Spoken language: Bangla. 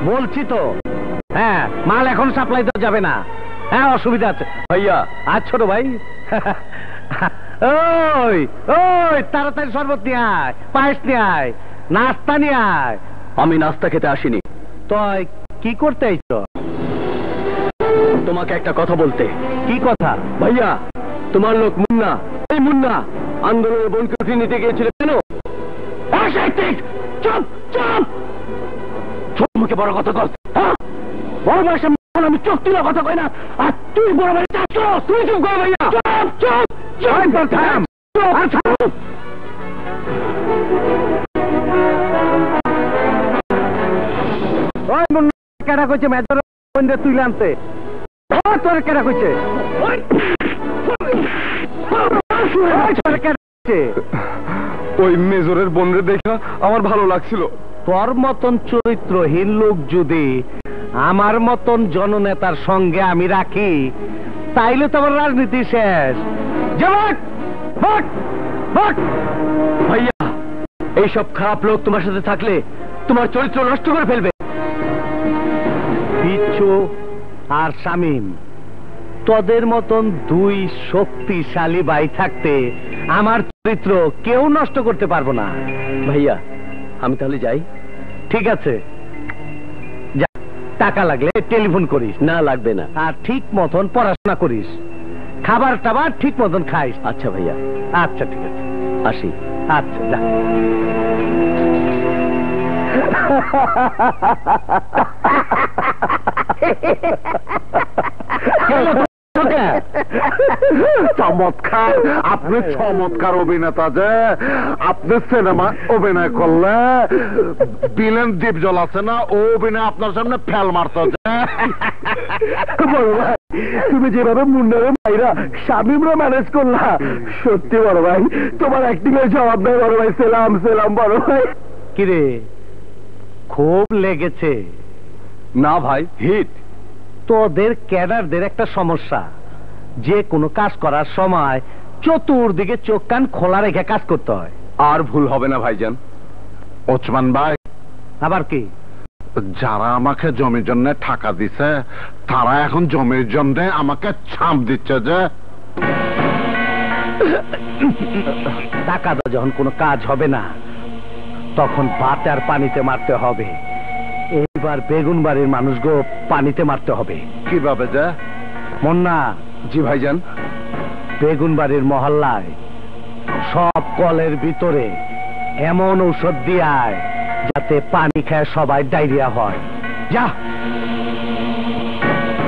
বলছি তো। হ্যাঁ, মাল এখন সাপ্লাই দেওয়া যাবে না। হ্যাঁ, অসুবিধা আছে ভাইয়া। আর ছোট ভাই, ওই ওই তাড়াতাড়ি শরবত নিয়ে আয়, পায়েস নিয়ে আয়, নাস্তা নিয়ে আয়। আমি নাস্তা খেতে আসিনি। তুই কি করতে আইছ? তোমাকে একটা কথা বলতে। কি কথা? ভাইয়া, তোমার লোক মুন্না, এই মুন্না আন্দোলনের বোনকে উঠিয়ে নিতে গিয়েছিল কেন? চুপ চুপ, ছোট মুখে বড় কথা কর। বড় ভাইয়ের আমি চোখ তুলে কথা কই না, আর তুই বড় ভাই তুই চুপ কর। ভাইয়া চুপ চুপ চুপ। ওই মুন্না কেডা কইছে মেজর বন্ধে তুই আনতে? ও তোর কেডা কইছে? ওই মেজরের বোনরে দেখা আমার ভালো লাগছিল। তোর মতন চরিত্রহীন লোক যদি আমার মতন জননেতার সঙ্গে আমি রাখি, তাইলে তো আমার রাজনীতি শেষ। ভাইয়া, এইসব খারাপ লোক তোমার সাথে থাকলে তোমার চরিত্র নষ্ট করে ফেলবে। বিচ্ছু আর শামীম, তোদের মতন দুই শক্তিশালী ভাই থাকতে আমার চরিত্র কেউ নষ্ট করতে পারবো না। ভাইয়া, আমি তাহলে যাই? ঠিক আছে, যা। টাকা লাগলে টেলিফোন করিস। না, লাগবে না। আর ঠিক মতন পড়াশোনা করিস, খাবার টাবার ঠিক মতন খাইস। আচ্ছা ভাইয়া। আচ্ছা, ঠিক আছে, আসি। আচ্ছা, যা। চমৎকার, আপনি চমৎকার অভিনেতা যে। আপনি সিনেমা অভিনয় করলে বিলেন দীপজল আছে না, ও অভিনয় আপনার সামনে ফেল মারত যে। বড় ভাই, তুমি যেভাবে মুন্ডারে মাইরা শামীমরা ম্যানেজ করলা, সত্যি বড় ভাই তোমার অ্যাক্টিং এর জবাব দেয় বড় ভাই। সেলাম সেলাম বড় ভাই। কিরে, খুব লেগেছে? না ভাই, হিট। তোদের ক্যাডারদের একটা সমস্যা, যে কোনো কাজ করার সময় চতুর্দিকে চোখ কান খোলা রেখে কাজ করতে হয়। আর ভুল হবে না ভাইজান। ওসমান ভাই, আবার কি? যারা আমাকে জমির জন্য টাকা দিছে, তারা এখন জমির জন্য আমাকে ছাপ দিচ্ছে যে। টাকা দাও যখন কোনো কাজ হবে না, তখন ভাত আর পানিতে মারতে হবে। এইবার বেগুন বাড়ির মানুষগো পানিতে মারতে হবে। কিভাবে যে? মুন্না। জি ভাইজান। বেগুন বাড়ির মহল্লায় সব কলের ভিতরে এমন ঔষধ দিয়ে আয় যাতে পানি খায় সবাই ডায়রিয়া হয়। যা।